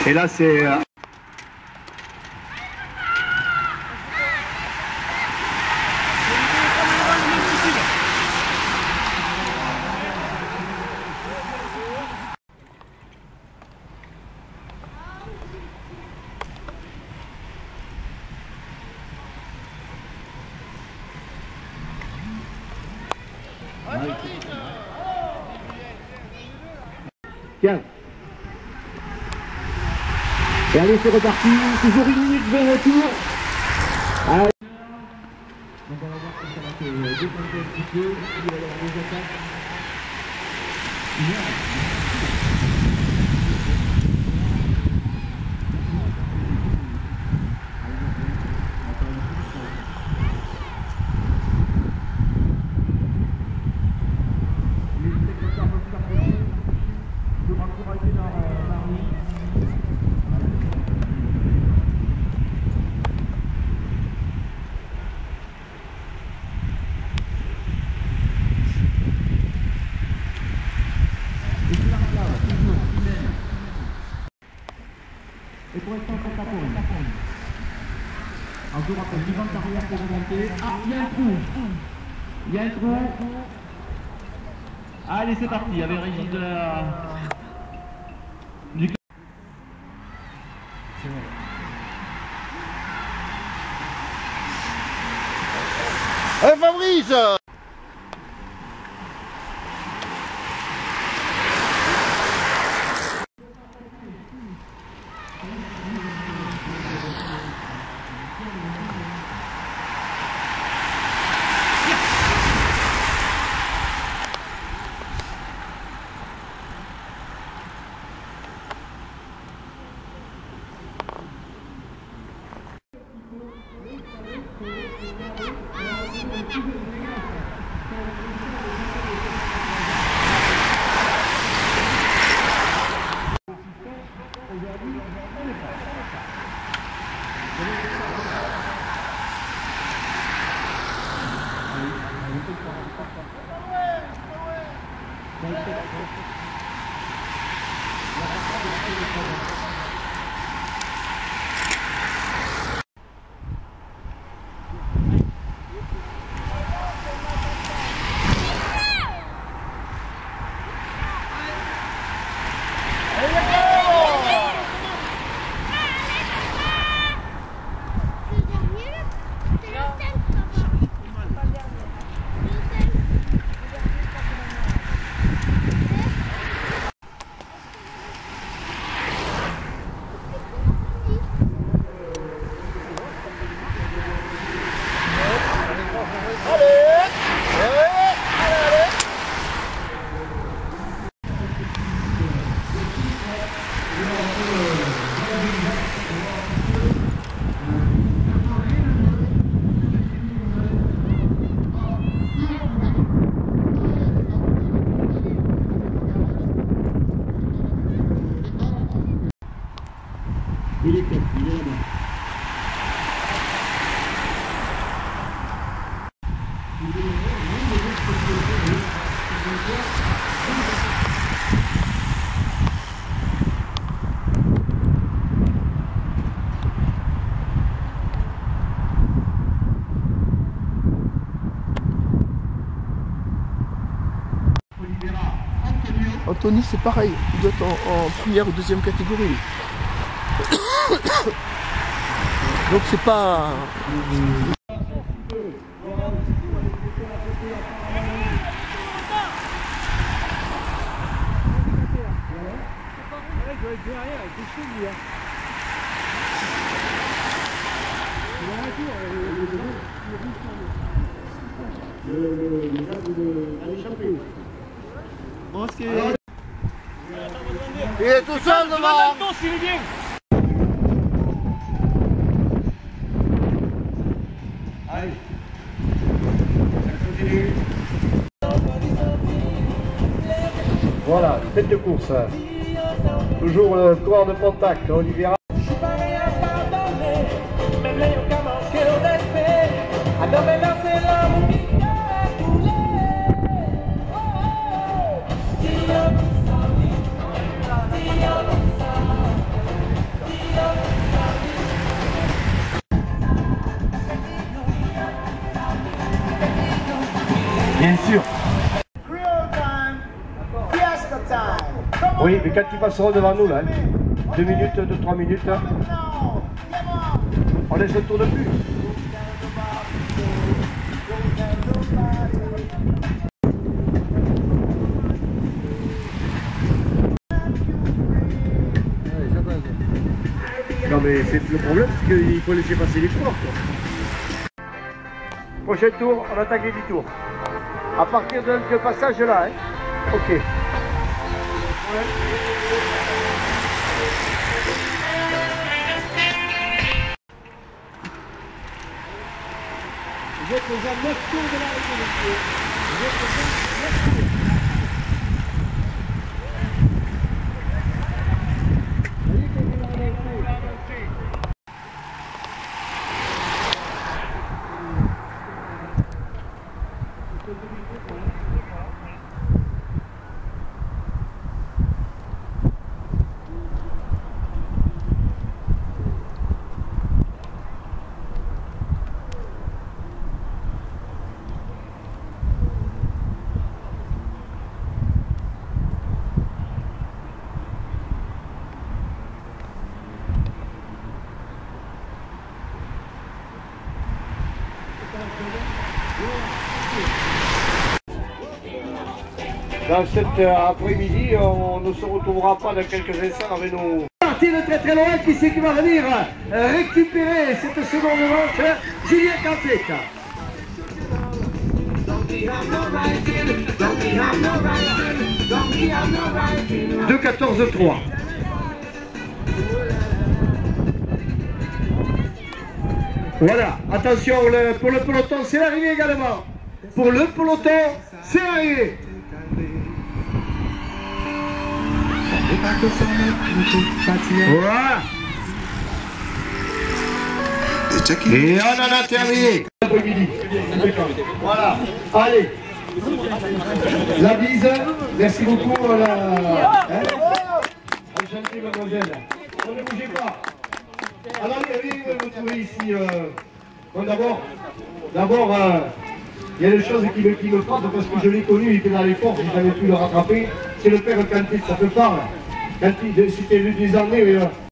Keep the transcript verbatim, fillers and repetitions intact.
Et là, c'est... Tiens. Et allez, c'est reparti. Toujours une minute vingt retour. Allez. Donc on va voir si ça va se décompter un petit peu. Il va y avoir des attaques. Et pour rester en contre-tapon, un jour après dix ans de carrière pour remonter. Ah, il y a un trou. Il y a un trou. Allez, c'est parti. Il y avait Régis de la... du... Allez, Fabrice! Il est top, il est là-bas. Anthony, c'est pareil, il doit être en, en première ou deuxième catégorie. Donc c'est pas... Il est tout seul devant. Allez. Ça continue. Voilà, tête de course. Toujours le tour de Pontac, Oliveira. Oui, mais quand ils passeront devant nous, là, hein. deux minutes, deux, trois minutes, là, on laisse le tour de plus. Non mais c'est le problème, c'est qu'il faut laisser passer les coureurs. Prochain tour, on attaque les dix tours. À partir de ce passage là, hein. Ok. Ouais. Vous êtes déjà neuf tours de l'arrêté, monsieur. Vous êtes déjà neuf tours. Dans cet euh, après-midi, on ne se retrouvera pas dans quelques instants avec nos... Parti de très très loin, qui c'est qui va venir euh, récupérer cette seconde manche? Julien Cancetta. deux quatorze trois. Voilà, attention le, pour le peloton, c'est l'arrivée également. Pour le peloton, c'est l'arrivée. Voilà. Et on en a terminé. Voilà. Allez. La bise. Merci beaucoup. La... Hein? Enchantée, mademoiselle. Ne bougez pas. Alors, allez, vous trouvez ici. Euh... Bon, d'abord, d'abord, euh... il y a des choses qui me, qui me frappent parce que je l'ai connu, il était dans les forces, j'ai jamais pu le rattraper. C'est le père Cantet, ça te parle. Quand il, c'était des années, mais, euh,